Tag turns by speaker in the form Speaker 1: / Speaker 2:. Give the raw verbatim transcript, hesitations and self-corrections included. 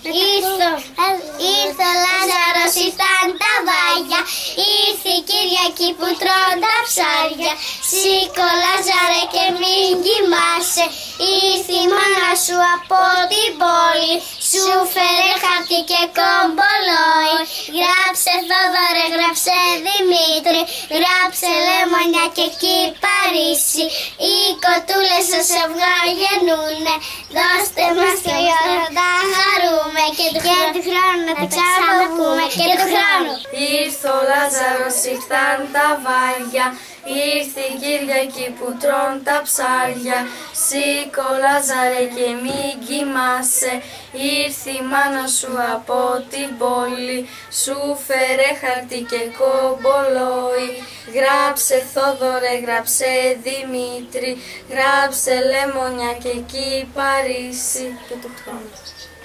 Speaker 1: Ήρθε ο Λάζαρος, ήρθαν τα βάγια, ήρθε η Κυριακή που τρώνε τα ψάρια. Σήκω Λάζαρε και μην κοιμάσαι, ήρθε η μάνα σου από την πόλη, σου φέρε χαρτί και κομπολόι. Γράψε Θόδωρε, γράψε Δημήτρη, γράψε Λεμονιά και Κυπαρίσι. Οι κοτούλες ως αυγά γεννούνε, δώστε μας και ώρα να χαρούμε, και του χρόνου να τα ξαναπούμε, και του χρόνου.
Speaker 2: Ήρθε ο Λάζαρος, ήρθαν τα βάγια, ήρθε η Κυριακή που τρώνε τα ψάρια. Σήκω Λάζαρε και μην κοιμάσαι, ήρθε η μάνα σου από την πόλη, σου φέρε χαρτί και κομπολόι. Γράψε Θόδωρε, γράψε Δημήτρη, γράψε Λεμονιά και Κυπαρίσι, και του χρόνου.